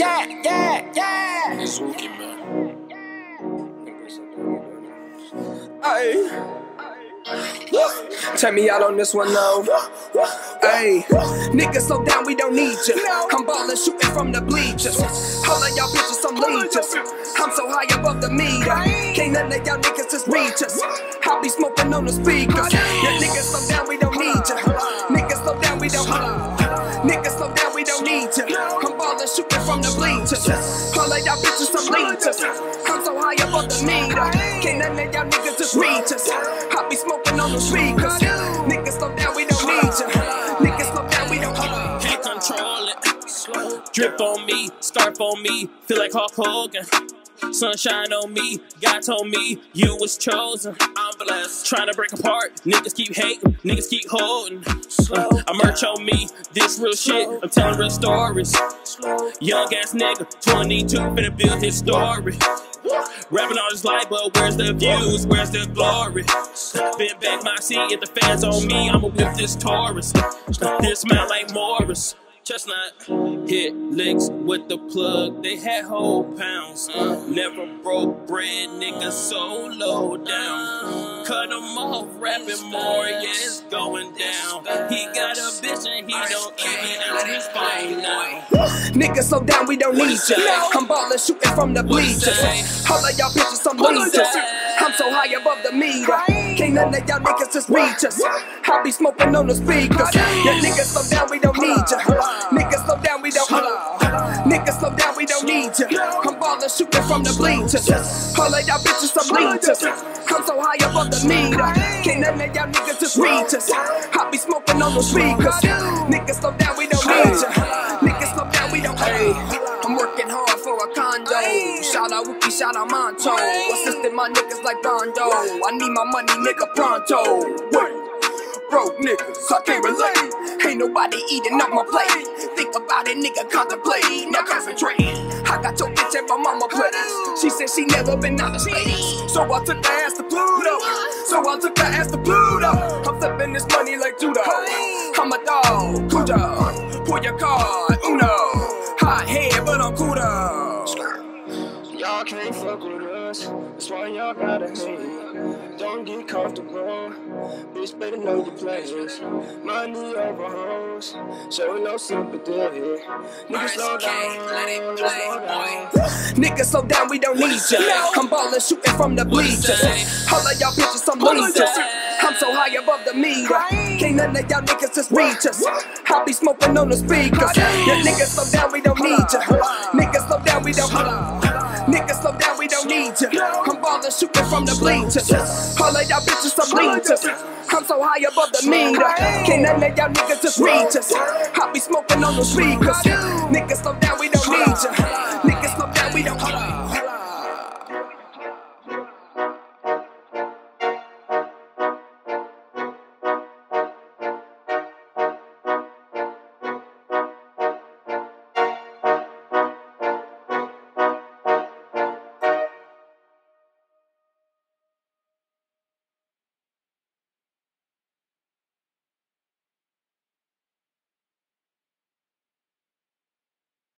yeah. It's Wookie, man. Ay. Take me out on this one now. Ayy, niggas so down we don't need you. I'm ballin' shooting from the bleachers. All of y'all bitches some leechers. I'm so high above the meter. Can't none of y'all niggas just reach us. I be smoking on the speakers. Yeah, niggas so down we don't need you. Niggas so down we don't. Niggas so down we don't need you. I'm ballin' shooting from the bleachers. All of y'all bitches some leechers. I'm so high above the meter. Can't none of y'all niggas just reach us. I be smoking on the speakers. Niggas so down we don't need you. Niggas so down we don't. Can't control it. Drip on me, scarf on me, feel like Hulk Hogan. Sunshine on me, God told me you was chosen. I'm blessed. Trying to break apart, niggas keep hating, niggas keep holding. I merch on me, this real shit, I'm telling real stories. Young ass nigga, 22, finna build his story. Rapping all this life, but where's the views, where's the glory? Bend back my seat, if the fans on me, I'ma whip this Taurus. This smell like Morris. Chestnut hit licks with the plug, they had whole pounds. Never broke bread, niggas so low down. Cut them off, rapping more, yeah, it's going down. He got a bitch and he don't even out his phone now. Niggas so down we don't need you. I'm ballin' shooting from the bleachers. All of y'all bitches some leechers. I'm so high above the meter. Can't none of y'all niggas just reach us. I be smoking on the speakers. Yeah, niggas so down we don't need you. Niggas so down we don't. Niggas so down we don't need you. I'm ballin' shooting from the bleachers. All of y'all bitches some leechers. I'm so high above the meter. Can't none of y'all niggas just reach us. I be smoking on the speakers. Niggas so down we don't need you. Niggas so down we don't. I'm working hard for a condo. Shout out Wookie, shout out Monto. Assisting my niggas like Bondo. I need my money, nigga, pronto. Broke niggas, I can't relate. Ain't nobody eating up my plate. Think about it, nigga, contemplate. Now concentrate. I got your bitch at my mama place. She said she never been out of space. So I took her ass to Pluto. I'm flipping this money like judo. I'm a dog, Cujo. Pull your card, Uno. Hot head, but I'm Cudo. Y'all can't fuck with us, that's why y'all gotta hate. Don't get comfortable, bitch better know your place. Money over hoes, show no sympathy. Niggas slow down, Niggas so down we don't need you. I'm ballin' shooting from the bleachers. All of y'all bitches some leechers. I'm so high above the meter. Can't none of y'all niggas just reach us. I be smoking on the speakers. Yeah, niggas so down we don't need you. Niggas so down we don't. Niggas so down we don't need you. I'm ballin' shooting from the bleachers. All of y'all bitches some leechers. I'm so high above the meter. Can't none of y'all niggas just reach us. I be smoking on the speakers. Niggas so down we don't need you.